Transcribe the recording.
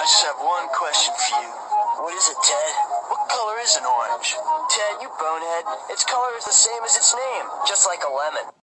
I just have one question for you. What is it, Ted? What color is an orange? Ted, you bonehead. Its color is the same as its name, just like a lemon.